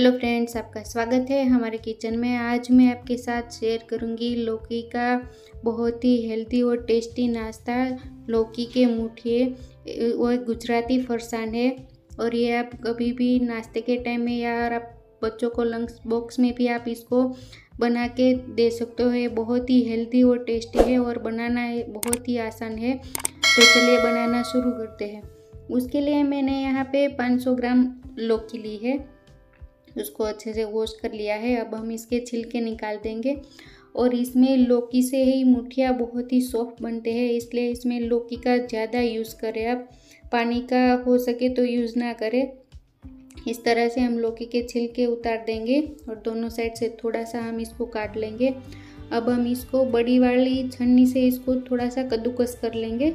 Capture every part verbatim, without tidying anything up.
Hello friends, आपका स्वागत है हमारे किचन में। आज मैं आपके साथ शेयर करूंगी लौकी का बहुत ही हेल्दी और टेस्टी नाश्ता, लौकी के मुठिए। वो एक गुजराती फरसान है और ये आप कभी भी नाश्ते के टाइम में या आप बच्चों को लंच बॉक्स में भी आप इसको बना के दे सकते हो। ये बहुत ही हेल्दी और टेस्टी है और बनाना बहुत ही आसान है। तो चलिए बनाना शुरू करते हैं। उसके लिए मैंने यहाँ पे पाँच सौ ग्राम लौकी ली है, उसको अच्छे से वॉश कर लिया है। अब हम इसके छिलके निकाल देंगे और इसमें लौकी से ही मुठिया बहुत ही सॉफ्ट बनते हैं, इसलिए इसमें लौकी का ज़्यादा यूज़ करें। आप पानी का हो सके तो यूज़ ना करें। इस तरह से हम लौकी के छिलके उतार देंगे और दोनों साइड से थोड़ा सा हम इसको काट लेंगे। अब हम इसको बड़ी वाली छन्नी से इसको थोड़ा सा कद्दूकस कर लेंगे।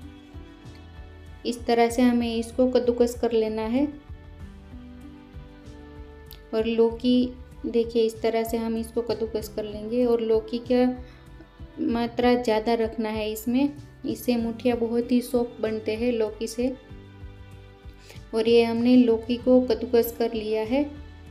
इस तरह से हमें इसको कद्दूकस कर लेना है। और लौकी देखिए, इस तरह से हम इसको कद्दूकस कर लेंगे और लौकी का मात्रा ज़्यादा रखना है इसमें, इससे मुठिया बहुत ही सॉफ्ट बनते हैं लौकी से। और ये हमने लौकी को कद्दूकस कर लिया है।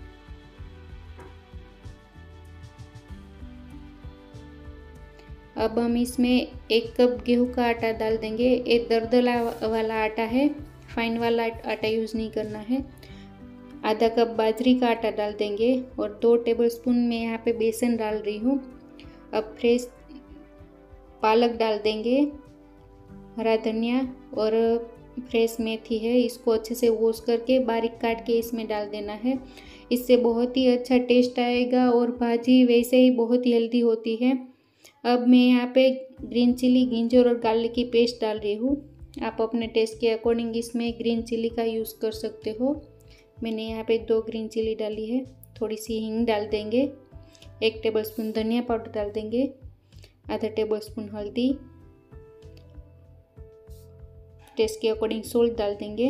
अब हम इसमें एक कप गेहूं का आटा डाल देंगे। एक दरदरा वाला आटा है, फाइन वाला आटा यूज़ नहीं करना है। आधा कप बाजरी का आटा डाल देंगे और दो टेबलस्पून मैं यहाँ पे बेसन डाल रही हूँ। अब फ्रेश पालक डाल देंगे, हरा धनिया और फ्रेश मेथी है, इसको अच्छे से वॉश करके बारीक काट के इसमें डाल देना है। इससे बहुत ही अच्छा टेस्ट आएगा और भाजी वैसे ही बहुत ही हेल्दी होती है। अब मैं यहाँ पे ग्रीन चिली, जिंजर और गार्लिक की पेस्ट डाल रही हूँ। आप अपने टेस्ट के अकॉर्डिंग इसमें ग्रीन चिली का यूज़ कर सकते हो। मैंने यहाँ पे दो ग्रीन चिली डाली है। थोड़ी सी हींग डाल देंगे, एक टेबलस्पून धनिया पाउडर डाल देंगे, आधा टेबलस्पून हल्दी, टेस्ट के अकॉर्डिंग सॉल्ट डाल देंगे।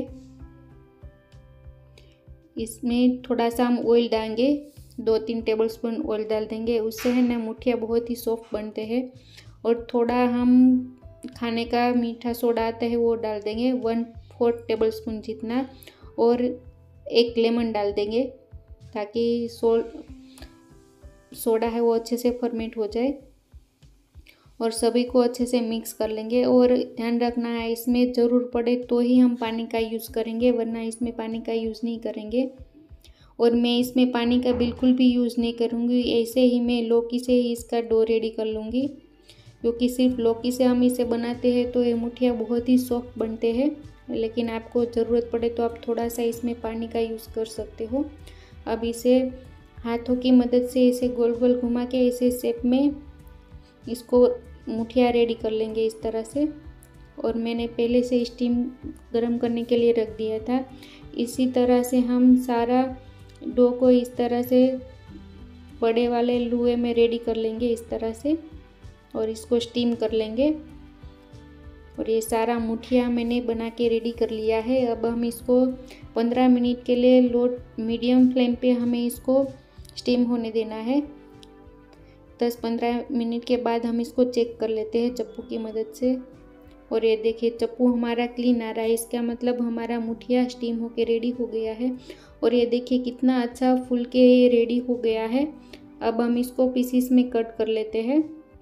इसमें थोड़ा सा हम ऑयल डालेंगे, दो तीन टेबलस्पून ऑयल डाल देंगे। उससे है ना मुठिया बहुत ही सॉफ्ट बनते हैं। और थोड़ा हम खाने का मीठा सोडा आता है वो डाल देंगे, वन फोर्थ टेबलस्पून जितना। और एक लेमन डाल देंगे ताकि सोल सोडा है वो अच्छे से फर्मेंट हो जाए। और सभी को अच्छे से मिक्स कर लेंगे। और ध्यान रखना है, इसमें ज़रूर पड़े तो ही हम पानी का यूज़ करेंगे, वरना इसमें पानी का यूज़ नहीं करेंगे। और मैं इसमें पानी का बिल्कुल भी यूज़ नहीं करूँगी, ऐसे ही मैं लौकी से ही इसका डो रेडी कर लूँगी। क्योंकि सिर्फ लौकी से हम इसे बनाते हैं तो ये मुठिया बहुत ही सॉफ्ट बनते हैं, लेकिन आपको ज़रूरत पड़े तो आप थोड़ा सा इसमें पानी का यूज़ कर सकते हो। अब इसे हाथों की मदद से इसे गोल गोल घुमा के इसे शेप में इसको मुठिया रेडी कर लेंगे इस तरह से। और मैंने पहले से स्टीम गरम करने के लिए रख दिया था। इसी तरह से हम सारा डो को इस तरह से बड़े वाले लुए में रेडी कर लेंगे इस तरह से, और इसको स्टीम कर लेंगे। और ये सारा मुठिया मैंने बना के रेडी कर लिया है। अब हम इसको पंद्रह मिनट के लिए लो मीडियम फ्लेम पे हमें इसको स्टीम होने देना है। दस पंद्रह मिनट के बाद हम इसको चेक कर लेते हैं चप्पू की मदद से। और ये देखिए, चप्पू हमारा क्लीन आ रहा है, इसका मतलब हमारा मुठिया स्टीम होके रेडी हो गया है। और ये देखिए कितना अच्छा फूल के ये रेडी हो गया है। अब हम इसको पीसीस में कट कर लेते हैं।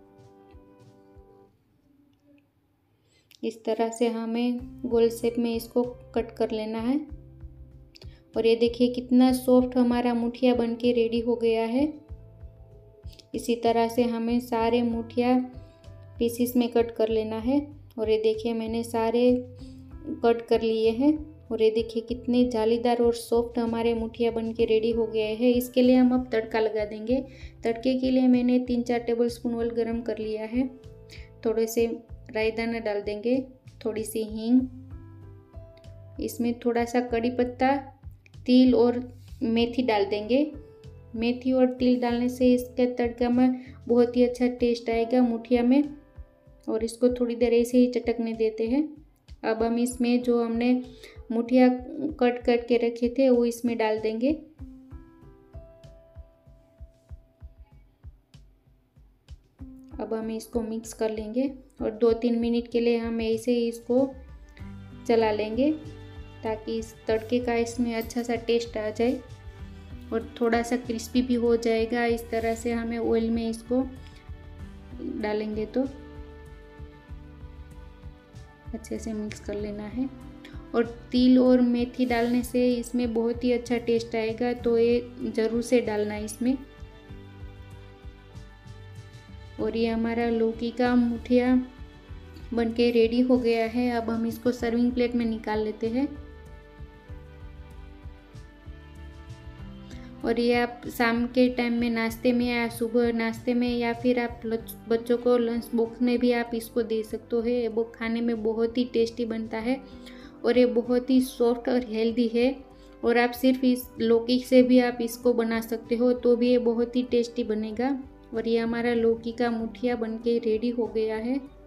इस तरह से हमें गोल शेप में इसको कट कर लेना है। और ये देखिए कितना सॉफ्ट हमारा मुठिया बनके रेडी हो गया है। इसी तरह से हमें सारे मुठिया पीसीस में कट कर लेना है। और ये देखिए मैंने सारे कट कर लिए हैं। और ये देखिए कितने जालीदार और सॉफ्ट हमारे मुठिया बनके रेडी हो गए हैं। इसके लिए हम अब तड़का लगा देंगे। तड़के के लिए मैंने तीन चार टेबल स्पून ऑयल गरम कर लिया है। थोड़े से राई दाना डाल देंगे, थोड़ी सी हींग, इसमें थोड़ा सा कड़ी पत्ता, तिल और मेथी डाल देंगे। मेथी और तिल डालने से इसके तड़का में बहुत ही अच्छा टेस्ट आएगा मुठिया में। और इसको थोड़ी देर ऐसे ही चटकने देते हैं। अब हम इसमें जो हमने मुठिया कट कट के रखे थे वो इसमें डाल देंगे। अब हम इसको मिक्स कर लेंगे और दो तीन मिनट के लिए हम ऐसे ही इसको चला लेंगे ताकि इस तड़के का इसमें अच्छा सा टेस्ट आ जाए। और थोड़ा सा क्रिस्पी भी हो जाएगा। इस तरह से हमें ऑयल में इसको डालेंगे तो अच्छे से मिक्स कर लेना है। और तिल और मेथी डालने से इसमें बहुत ही अच्छा टेस्ट आएगा, तो ये ज़रूर से डालना इसमें। और ये हमारा लौकी का मुठिया बनके रेडी हो गया है। अब हम इसको सर्विंग प्लेट में निकाल लेते हैं। और ये आप शाम के टाइम में नाश्ते में या सुबह नाश्ते में या फिर आप बच्चों को लंच बॉक्स में भी आप इसको दे सकते हो। वो खाने में बहुत ही टेस्टी बनता है और ये बहुत ही सॉफ्ट और हेल्दी है। और आप सिर्फ इस लौकी से भी आप इसको बना सकते हो तो भी ये बहुत ही टेस्टी बनेगा। और ये हमारा लौकी का मुठिया बनके रेडी हो गया है।